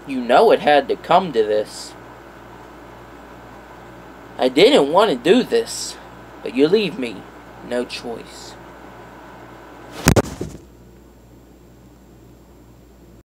You know it had to come to this. I didn't want to do this, but you leave me no choice.